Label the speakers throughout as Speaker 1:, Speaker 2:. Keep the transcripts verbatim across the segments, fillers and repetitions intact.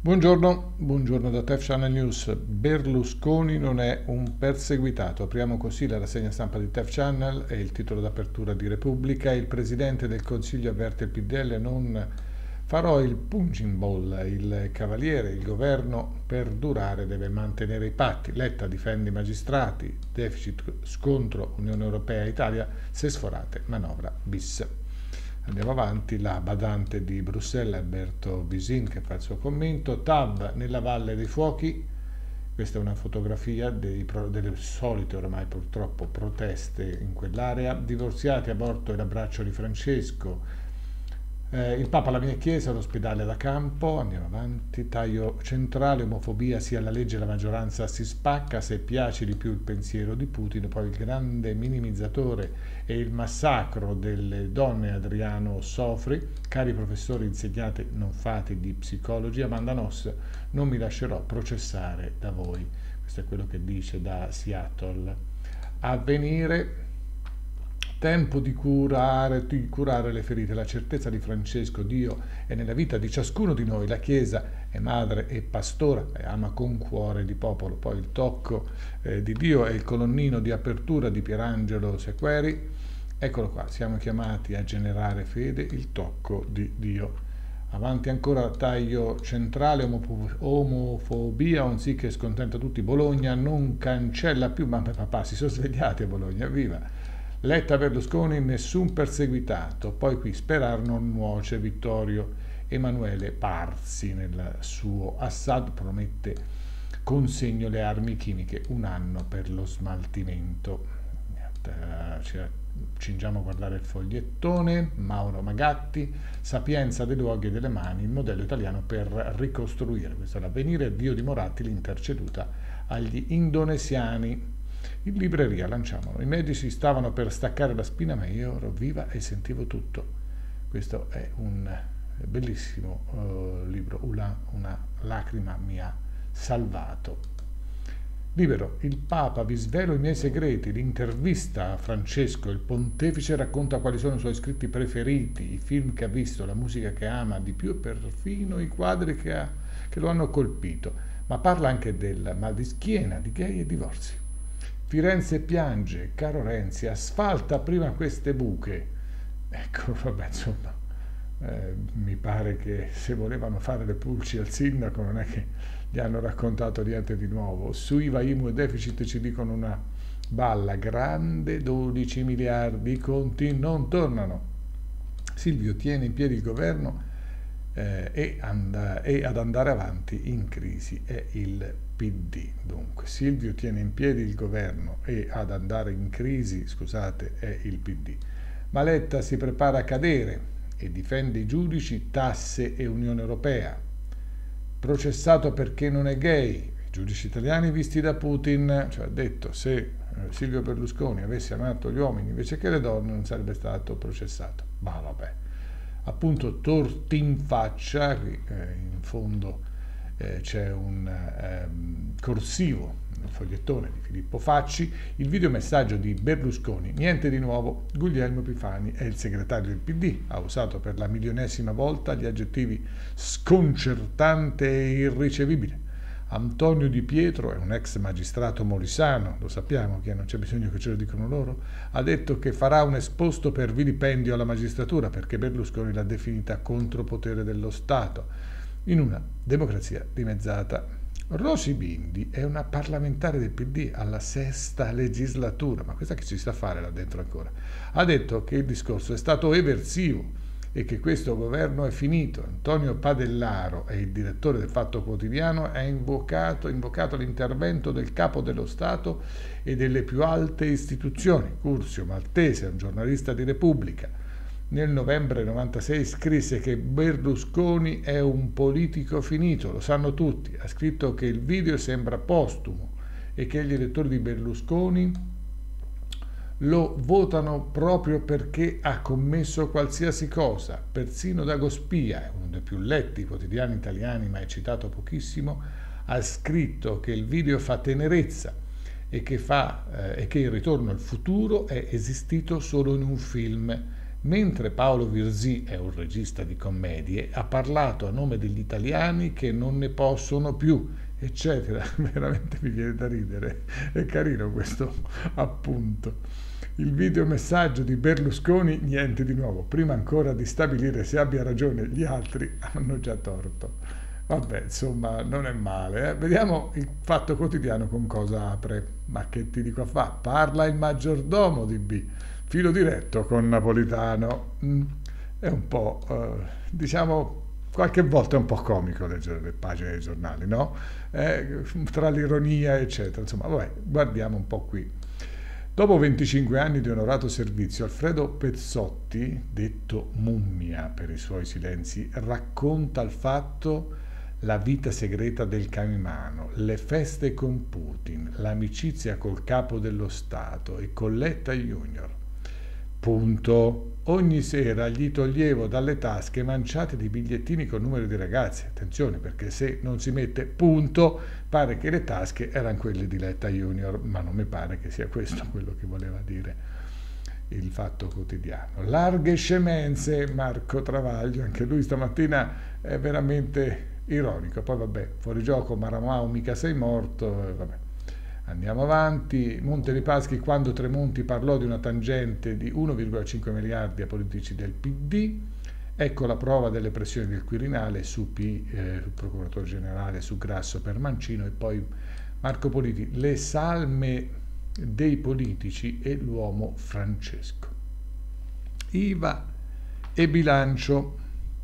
Speaker 1: Buongiorno, buongiorno da T E F Channel News. Berlusconi non è un perseguitato. Apriamo così la rassegna stampa di T E F Channel e il titolo d'apertura di Repubblica. Il Presidente del Consiglio avverte il P D L: non farò il punching ball, il cavaliere, il governo per durare deve mantenere i patti. Letta difende i magistrati, deficit scontro Unione Europea Italia, se sforate manovra bis. Andiamo avanti, la badante di Bruxelles, Alberto Bisin, che fa il suo commento. T A V nella Valle dei Fuochi, questa è una fotografia dei, delle solite oramai purtroppo proteste in quell'area. Divorziati, aborto e l'abbraccio di Francesco. Eh, il Papa alla mia chiesa, l'ospedale da campo. Andiamo avanti, taglio centrale, omofobia, sia la legge la maggioranza si spacca, se piace di più il pensiero di Putin. Poi il grande minimizzatore e il massacro delle donne, Adriano Sofri. Cari professori, insegnate, non fate di psicologia. Amanda Noss: non mi lascerò processare da voi. Questo è quello che dice da Seattle. Avvenire: tempo di curare, di curare le ferite, la certezza di Francesco: Dio è nella vita di ciascuno di noi, la Chiesa è madre e pastora e ama con cuore di popolo. Poi il tocco eh, di Dio è il colonnino di apertura di Pierangelo Sequeri. Eccolo qua, siamo chiamati a generare fede, il tocco di Dio. Avanti ancora, taglio centrale, omofobia, un sì che scontenta tutti. Bologna non cancella più, mamma e papà si sono svegliati a Bologna, viva! Letta, Berlusconi, nessun perseguitato. Poi qui sperar non nuoce. Vittorio Emanuele Parzi nel suo Assad promette consegno le armi chimiche, un anno per lo smaltimento. Ci accingiamo a guardare il fogliettone. Mauro Magatti, sapienza dei luoghi e delle mani, il modello italiano per ricostruire. Questo è l'Avvenire. Dio di Moratti, l'interceduta agli indonesiani. In libreria lanciamolo. I medici stavano per staccare la spina, ma io ero viva e sentivo tutto. Questo è un bellissimo uh, libro. Una, una lacrima mi ha salvato. Libero. Il Papa: vi svelo i miei segreti. L'intervista a Francesco. Il pontefice racconta quali sono i suoi scritti preferiti, i film che ha visto, la musica che ama di più e perfino i quadri che, ha, che lo hanno colpito. Ma parla anche del mal di schiena, di gay e divorzi. Firenze piange, caro Renzi, asfalta prima queste buche. Ecco, vabbè, insomma, eh, mi pare che se volevano fare le pulci al sindaco non è che gli hanno raccontato niente di nuovo. Su I V A, I M U e deficit ci dicono una balla grande, dodici miliardi, i conti non tornano. Silvio tiene in piedi il governo eh, e, and- e ad andare avanti in crisi è il P D. Dunque, Silvio tiene in piedi il governo e ad andare in crisi, scusate, è il P D. Ma Letta si prepara a cadere e difende i giudici, tasse e Unione Europea. Processato perché non è gay, i giudici italiani visti da Putin, cioè ha detto: se eh, Silvio Berlusconi avesse amato gli uomini invece che le donne non sarebbe stato processato. Ma vabbè, appunto, torti in faccia, qui eh, in fondo Eh, c'è un ehm, corsivo nel fogliettone di Filippo Facci. Il videomessaggio di Berlusconi: niente di nuovo, Guglielmo Epifani è il segretario del P D, ha usato per la milionesima volta gli aggettivi sconcertante e irricevibile. Antonio Di Pietro è un ex magistrato molisano, lo sappiamo che non c'è bisogno che ce lo dicano loro, ha detto che farà un esposto per vilipendio alla magistratura perché Berlusconi l'ha definita contropotere dello Stato in una democrazia dimezzata. Rosy Bindi è una parlamentare del P D alla sesta legislatura, ma questa che ci sta a fare là dentro ancora? Ha detto che il discorso è stato eversivo e che questo governo è finito. Antonio Padellaro è il direttore del Fatto Quotidiano, ha invocato, invocato l'intervento del capo dello Stato e delle più alte istituzioni. Curzio Maltese, un giornalista di Repubblica, nel novembre novantasei scrisse che Berlusconi è un politico finito, lo sanno tutti. Ha scritto che il video sembra postumo e che gli elettori di Berlusconi lo votano proprio perché ha commesso qualsiasi cosa. Persino Dagospia, uno dei più letti quotidiani italiani ma è citato pochissimo, ha scritto che il video fa tenerezza e che, fa, eh, e che il ritorno al futuro è esistito solo in un film Mentre Paolo Virzì è un regista di commedie, ha parlato a nome degli italiani che non ne possono più, eccetera. Veramente mi viene da ridere, è carino questo appunto. Il videomessaggio di Berlusconi, niente di nuovo, prima ancora di stabilire se abbia ragione gli altri hanno già torto. Vabbè, insomma, non è male. Eh? Vediamo il Fatto Quotidiano con cosa apre. Ma che ti dico a fa? Parla il maggiordomo di B. Filo diretto con Napolitano. Mm, è un po', eh, diciamo, qualche volta è un po' comico leggere le pagine dei giornali, no? Eh, tra l'ironia, eccetera. Insomma, vabbè, guardiamo un po' qui. Dopo venticinque anni di onorato servizio, Alfredo Pezzotti, detto Mummia per i suoi silenzi, racconta il fatto la vita segreta del Caimano, le feste con Putin, l'amicizia col capo dello Stato e con Letta Junior. Punto. Ogni sera gli toglievo dalle tasche manciate di bigliettini con numeri di ragazzi. Attenzione, perché se non si mette punto, pare che le tasche erano quelle di Letta Junior, ma non mi pare che sia questo quello che voleva dire il Fatto Quotidiano. Larghe scemenze, Marco Travaglio, anche lui stamattina è veramente ironico. Poi vabbè, fuori gioco, Maramao, mica sei morto, e vabbè. Andiamo avanti. Monte dei Paschi, quando Tremonti parlò di una tangente di uno virgola cinque miliardi a politici del P D, ecco la prova delle pressioni del Quirinale su P, eh, sul procuratore generale, su Grasso per Mancino, e poi Marco Politi, le salme dei politici e l'uomo Francesco. I V A e bilancio.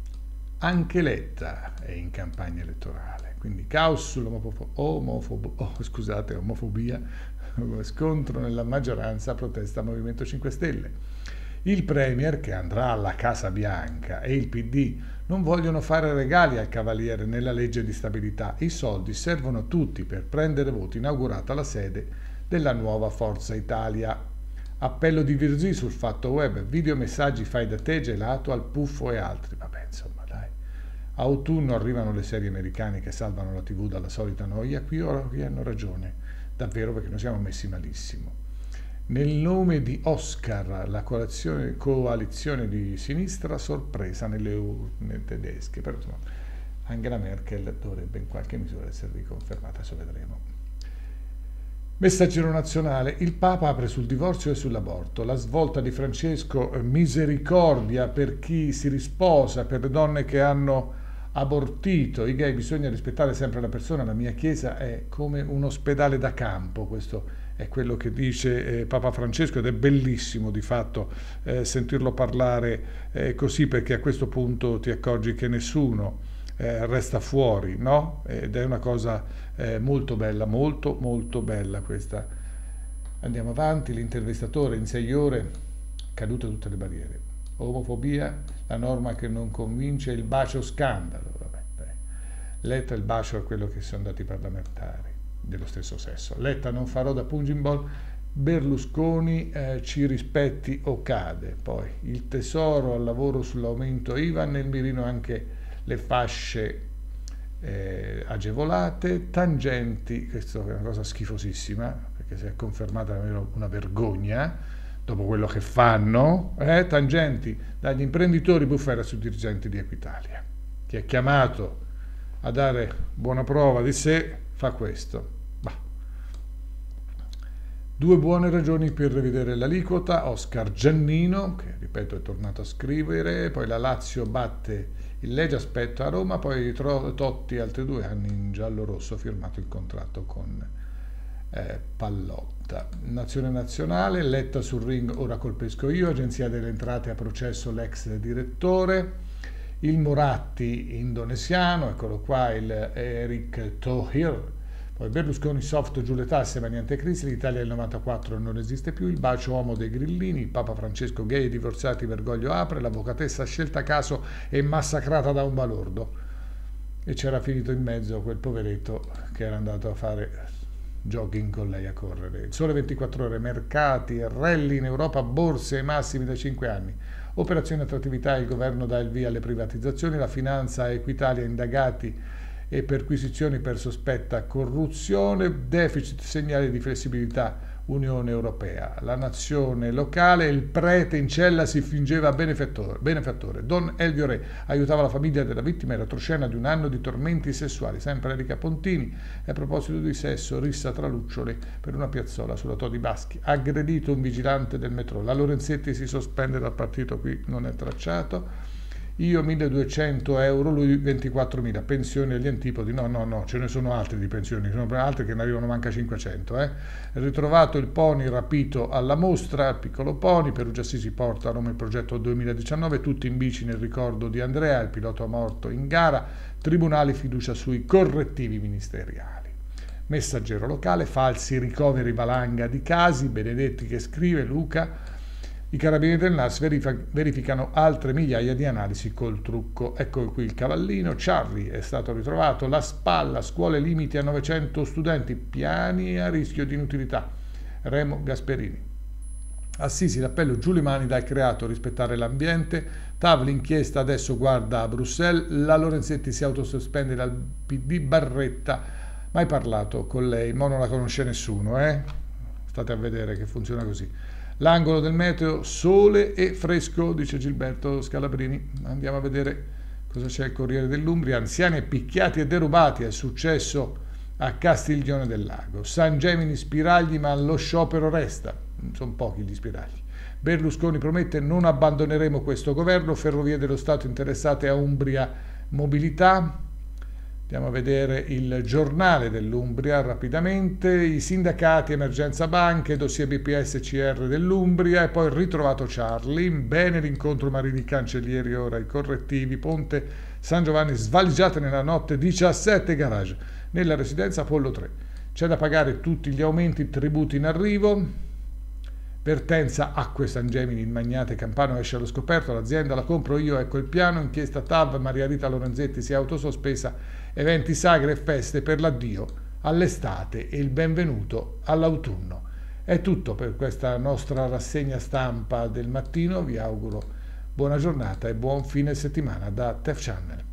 Speaker 1: Anche Letta è in campagna elettorale, quindi caos sull'omofobia, oh, scusate, omofobia, scontro nella maggioranza, protesta Movimento cinque Stelle. Il Premier, che andrà alla Casa Bianca, e il P D non vogliono fare regali al Cavaliere nella legge di stabilità. I soldi servono tutti per prendere voti, inaugurata la sede della nuova Forza Italia. Appello di Virzì sul Fatto Web, videomessaggi fai da te, gelato al puffo e altri. Vabbè, insomma, dai. Autunno arrivano le serie americane che salvano la tivù dalla solita noia. Qui, qui hanno ragione, davvero, perché noi siamo messi malissimo. Nel nome di Oscar, la coalizione, coalizione di sinistra sorpresa nelle urne tedesche. Però insomma, Angela Merkel dovrebbe in qualche misura essere riconfermata, adesso vedremo. Messaggero nazionale, il Papa apre sul divorzio e sull'aborto, la svolta di Francesco, misericordia per chi si risposa, per le donne che hanno abortito, i gay, bisogna rispettare sempre la persona, la mia chiesa è come un ospedale da campo, questo è quello che dice eh, Papa Francesco, ed è bellissimo di fatto eh, sentirlo parlare eh, così, perché a questo punto ti accorgi che nessuno Eh, resta fuori, no? Ed è una cosa eh, molto bella, molto molto bella questa. Andiamo avanti, l'intervistatore in sei ore, cadute tutte le barriere. Omofobia, la norma che non convince, il bacio scandalo. Vabbè, dai. Letta il bacio a quello che sono andati i parlamentari dello stesso sesso. Letta non farò da punching ball, Berlusconi eh, ci rispetti o cade. Poi il tesoro al lavoro sull'aumento I V A, nel mirino anche le fasce eh, agevolate, tangenti, questa è una cosa schifosissima, perché si è confermata una vergogna, dopo quello che fanno, eh, tangenti dagli imprenditori, bufera sui dirigenti di Equitalia. Chi è chiamato a dare buona prova di sé fa questo. Bah. Due buone ragioni per rivedere l'aliquota, Oscar Giannino, che ripeto è tornato a scrivere, poi la Lazio batte il Legia, aspetta a Roma, poi Totti altri due anni in giallo-rosso, firmato il contratto con eh, Pallotta. Nazione nazionale, Letta sul ring, ora colpesco io, Agenzia delle Entrate a processo l'ex direttore, il Moratti indonesiano, eccolo qua, il Eric Thohir, poi Berlusconi soft giù le tasse ma niente crisi, l'Italia del novantaquattro non esiste più, il bacio uomo dei grillini, il Papa Francesco gay e divorziati Bergoglio apre, l'avvocatessa scelta a caso e massacrata da un balordo. E c'era finito in mezzo quel poveretto che era andato a fare jogging con lei a correre. Il Sole ventiquattro ore, mercati, rally in Europa, borse ai massimi da cinque anni. Operazione attrattività, il governo dà il via alle privatizzazioni, la finanza, Equitalia indagati e perquisizioni per sospetta corruzione, deficit, segnali di flessibilità Unione Europea. La nazione locale, il prete in cella si fingeva benefattore. benefattore. Don Elvio Re aiutava la famiglia della vittima in retroscena di un anno di tormenti sessuali. Sempre Erika Pontini. E a proposito di sesso, rissa tra luccioli per una piazzola sulla Todi Baschi. Aggredito un vigilante del metro. La Lorenzetti si sospende dal partito, qui non è tracciato. Io milleduecento euro, lui ventiquattromila, pensioni agli antipodi, no, no, no, ce ne sono altri di pensioni, sono altri che ne arrivano manca cinquecento. Eh. Ritrovato il pony rapito alla mostra, il piccolo pony, Perugia si porta a Roma il progetto duemiladiciannove, tutti in bici nel ricordo di Andrea, il pilota morto in gara, tribunali fiducia sui correttivi ministeriali. Messaggero locale, falsi ricoveri valanga di casi, Benedetti che scrive, Luca. I carabinieri del N A S verificano altre migliaia di analisi col trucco. Ecco qui il cavallino. Charlie è stato ritrovato. La Spalla, scuole limiti a novecento studenti, piani a rischio di inutilità. Remo Gasperini. Assisi, l'appello Giulimani dal creato, rispettare l'ambiente. T A V, l'inchiesta adesso guarda a Bruxelles. La Lorenzetti si autosospende dal P D. Barretta, mai parlato con lei, ma non la conosce nessuno, eh? State a vedere che funziona così. L'angolo del meteo, sole e fresco, dice Gilberto Scalabrini. Andiamo a vedere cosa c'è il Corriere dell'Umbria. Anziani picchiati e derubati, è successo a Castiglione del Lago. San Gemini spiragli, ma lo sciopero resta. Sono pochi gli spiragli. Berlusconi promette non abbandoneremo questo governo. Ferrovie dello Stato interessate a Umbria Mobilità. Andiamo a vedere il giornale dell'Umbria rapidamente, i sindacati, emergenza banche, dossier B P S C R dell'Umbria e poi ritrovato Charlie, bene l'incontro Marini Cancellieri, ora i correttivi, Ponte San Giovanni svaligiate nella notte, diciassette garage, nella residenza Apollo tre. C'è da pagare tutti gli aumenti, tributi in arrivo. Vertenza Acque San Gemini, il magnate campano esce allo scoperto, l'azienda la compro io, ecco il piano, inchiesta T A V, Maria Rita Lorenzetti si è autosospesa, eventi sagre e feste per l'addio all'estate e il benvenuto all'autunno. È tutto per questa nostra rassegna stampa del mattino, vi auguro buona giornata e buon fine settimana da Tef Channel.